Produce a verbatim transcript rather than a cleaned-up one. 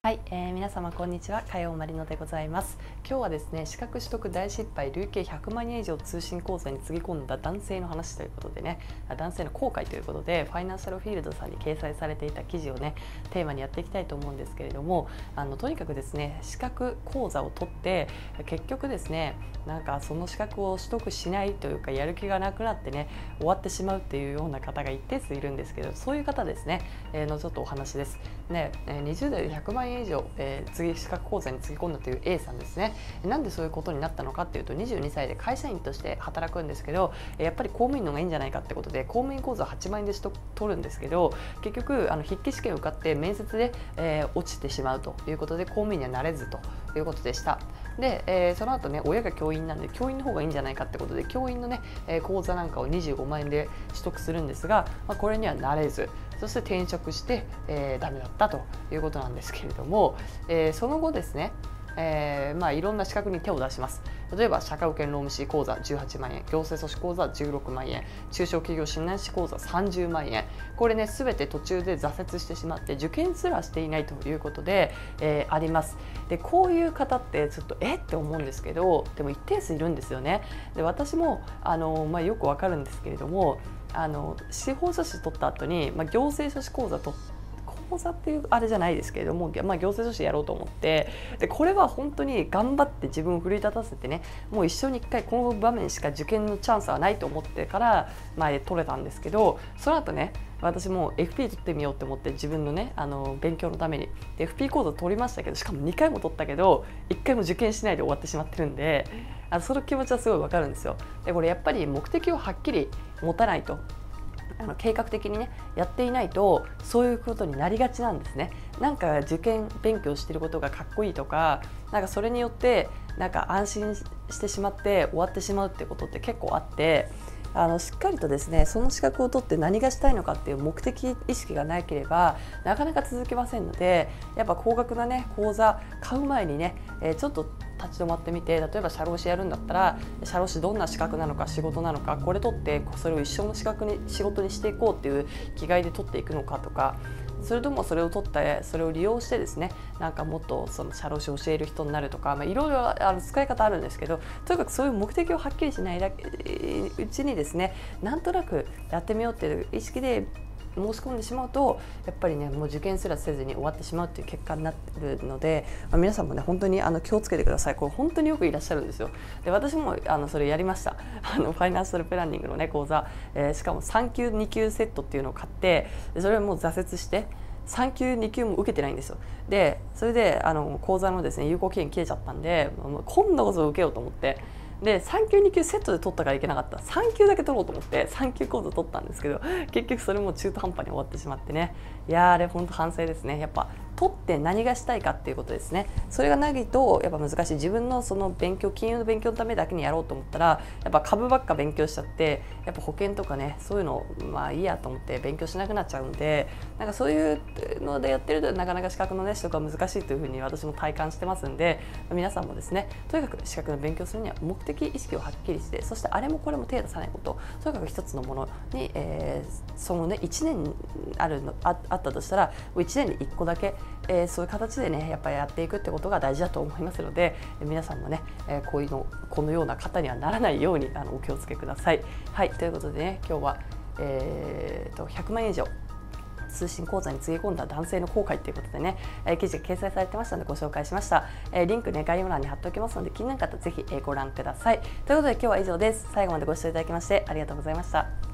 はい、えー、皆様こんにちは、かようまりのでございます。今日はですね、資格取得大失敗、累計ひゃくまんえん以上通信講座につぎ込んだ男性の話ということでね、男性の後悔ということで、ファイナンシャルフィールドさんに掲載されていた記事をね、テーマにやっていきたいと思うんですけれども、あのとにかくですね、資格講座を取って結局ですね、なんかその資格を取得しないというか、やる気がなくなってね、終わってしまうっていうような方が一定数いるんですけど、そういう方ですね、えー、のちょっとお話です。ね、にじゅう代でひゃくまんえん以上、えー、次資格講座につぎ込んだという A さんですね。なんでそういうことになったのかっていうと、にじゅうにさいで会社員として働くんですけど、やっぱり公務員の方がいいんじゃないかってことで、公務員講座はちまんえんで取るんですけど、結局あの筆記試験を受かって面接で、えー、落ちてしまうということで、公務員にはなれずということでした。で、えー、その後ね、親が教員なんで教員の方がいいんじゃないかってことで、教員のね、えー、講座なんかをにじゅうごまんえんで取得するんですが、まあ、これにはなれず、そして転職して、えー、ダメだったということなんですけれども、えー、その後ですね、えーまあ、いろんな資格に手を出します。例えば社会保険労務士講座じゅうはちまんえん、行政書士講座じゅうろくまんえん、中小企業診断士講座さんじゅうまんえん、これね全て途中で挫折してしまって受験すらしていないということで、えー、あります。でこういう方ってちょっとえって思うんですけど、でも一定数いるんですよね。で私もあの、まあ、よくわかるんですけれども、あの司法書士取った後に、まあ、行政書士講座取って講座っていうあれじゃないですけれども、まあ、行政書士やろうと思って、でこれは本当に頑張って自分を奮い立たせてね、もう一生に一回この場面しか受験のチャンスはないと思ってから前取れたんですけど、その後ね私も エフピー 取ってみようと思って自分のねあの勉強のために エフピー 講座取りましたけど、しかもにかいも取ったけどいっかいも受験しないで終わってしまってるんで、あのその気持ちはすごいわかるんですよ。でこれやっぱり目的をはっきり持たないと、あの計画的にねやっていないとそういうことになりがちなんですね。なんか受験勉強してることがかっこいいとか、なんかそれによってなんか安心してしまって終わってしまうってことって結構あって、あのしっかりとですねその資格を取って何がしたいのかっていう目的意識がなければなかなか続けませんので、やっぱ高額なね講座買う前にね、えー、ちょっと立ち止まってみて、例えば社労士やるんだったら社労士どんな資格なのか仕事なのか、これ取ってそれを一生の資格に仕事にしていこうっていう気概で取っていくのかとか、それともそれを取ってそれを利用してですね、なんかもっとその社労士を教える人になるとか、まあ、いろいろあの使い方あるんですけど、とにかくそういう目的をはっきりしないうちにですね、なんとなくやってみようっていう意識で申し込んでしまうと、やっぱりねもう受験すらせずに終わってしまうっていう結果になってるので、まあ、皆さんもね本当にあの気をつけてください。これ本当によくいらっしゃるんですよ。で私もあのそれやりました。あのファイナンシャルプランニングのね講座、えー、しかもさん級に級セットっていうのを買って、それはもう挫折してさん級に級も受けてないんですよ。でそれであの講座のですね有効期限切れちゃったんで、もう今度こそ受けようと思って、でさん級に級セットで取ったからいけなかった、さん級だけ取ろうと思ってさん級講座取ったんですけど、結局それも中途半端に終わってしまってね、いやーあれ本当反省ですね。やっぱ取って何がしたいかっていうことですね。それがないとやっぱ難しい。自分のその勉強、金融の勉強のためだけにやろうと思ったら、やっぱ株ばっか勉強しちゃって、やっぱ保険とかねそういうのまあいいやと思って勉強しなくなっちゃうんで、なんかそういうのでやってるとなかなか資格のね取得が難しいというふうに私も体感してますんで、皆さんもですねとにかく資格の勉強するには目的意識をはっきりして、そしてあれもこれも手を出さないこと、とにかく一つのものに、えー、そのねいちねんあるの あ, あったとしたらいちねんにいっこだけ、えー、そういう形でねやっぱりやっていくってことが大事だと思いますので、皆さんもね、えー、こういうのこのような方にはならないようにあのお気をつけください。はいということでね、今日は、えー、とひゃくまんえん以上通信講座につぎ込んだ男性の後悔ということでね、えー、記事が掲載されてましたのでご紹介しました。えー、リンクね概要欄に貼っておきますので、気になる方ぜひ、えー、ご覧ください。ということで今日は以上です。最後までご視聴いただきましてありがとうございました。